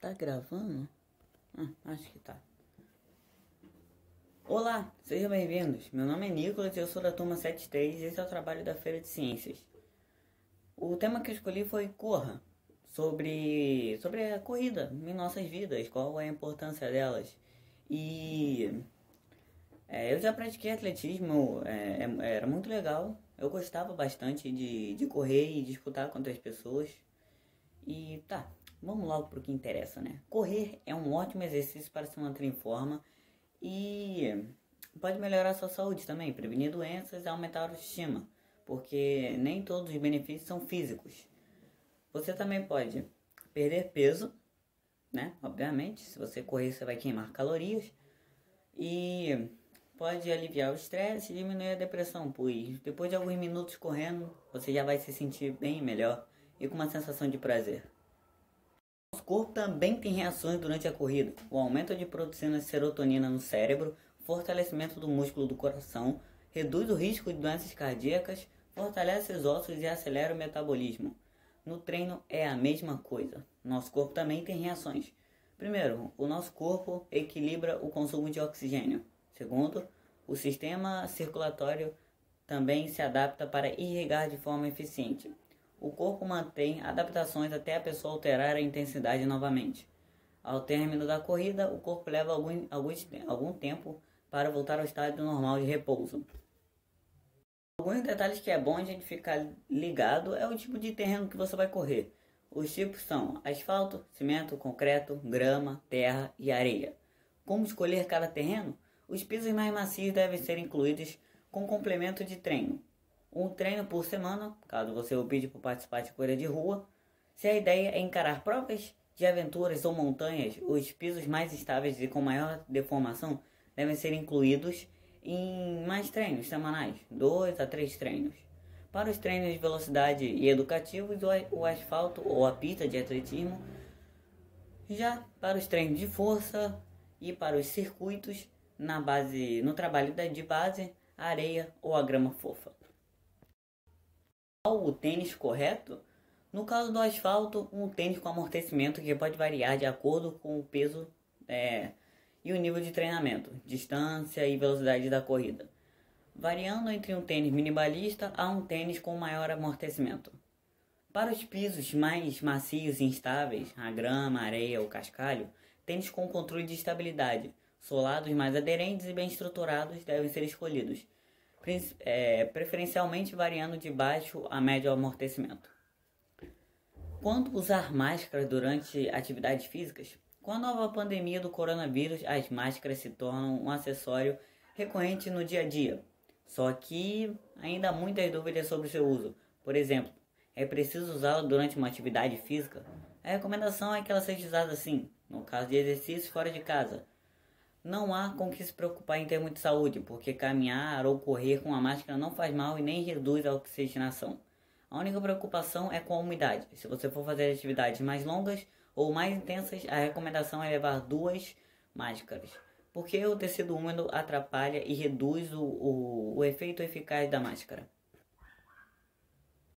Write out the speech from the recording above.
Tá gravando? Acho que tá. Olá, sejam bem-vindos. Meu nome é Nicolas e eu sou da turma 73 e esse é o trabalho da Feira de Ciências. O tema que eu escolhi foi Corra, sobre a corrida em nossas vidas, qual é a importância delas. Eu já pratiquei atletismo, era muito legal. Eu gostava bastante de correr e disputar com outras pessoas. E tá, vamos logo pro que interessa, né? Correr é um ótimo exercício para se manter em forma e pode melhorar a sua saúde também, prevenir doenças e aumentar a autoestima, porque nem todos os benefícios são físicos. Você também pode perder peso, né? Obviamente, se você correr você vai queimar calorias e pode aliviar o estresse e diminuir a depressão, pois depois de alguns minutos correndo, você já vai se sentir bem melhor e com uma sensação de prazer. Nosso corpo também tem reações durante a corrida. O aumento de produção de serotonina no cérebro, fortalecimento do músculo do coração, reduz o risco de doenças cardíacas, fortalece os ossos e acelera o metabolismo. No treino é a mesma coisa. Nosso corpo também tem reações. Primeiro, o nosso corpo equilibra o consumo de oxigênio. Segundo, o sistema circulatório também se adapta para irrigar de forma eficiente. O corpo mantém adaptações até a pessoa alterar a intensidade novamente. Ao término da corrida, o corpo leva algum tempo para voltar ao estado normal de repouso. Alguns detalhes que é bom a gente ficar ligado é o tipo de terreno que você vai correr. Os tipos são asfalto, cimento, concreto, grama, terra e areia. Como escolher cada terreno? Os pisos mais macios devem ser incluídos com complemento de treino. Um treino por semana, caso você opte por participar de corrida de rua. Se a ideia é encarar provas de aventuras ou montanhas, os pisos mais estáveis e com maior deformação devem ser incluídos em mais treinos semanais, 2 a 3 treinos. Para os treinos de velocidade e educativos, o asfalto ou a pista de atletismo. Já para os treinos de força e para os circuitos, no trabalho de base, a areia ou a grama fofa. O tênis correto? No caso do asfalto, um tênis com amortecimento que pode variar de acordo com o peso e o nível de treinamento, distância e velocidade da corrida, variando entre um tênis minimalista a um tênis com maior amortecimento. Para os pisos mais macios e instáveis, a grama, a areia ou cascalho, tênis com controle de estabilidade, solados mais aderentes e bem estruturados devem ser escolhidos, preferencialmente variando de baixo a médio amortecimento. Quando usar máscara durante atividades físicas? Com a nova pandemia do coronavírus, as máscaras se tornam um acessório recorrente no dia a dia. Só que ainda há muitas dúvidas sobre o seu uso. Por exemplo, é preciso usá-la durante uma atividade física? A recomendação é que ela seja usada sim, no caso de exercícios fora de casa. Não há com que se preocupar em termos de saúde, porque caminhar ou correr com a máscara não faz mal e nem reduz a oxigenação. A única preocupação é com a umidade. Se você for fazer atividades mais longas ou mais intensas, a recomendação é levar 2 máscaras, porque o tecido úmido atrapalha e reduz o efeito eficaz da máscara.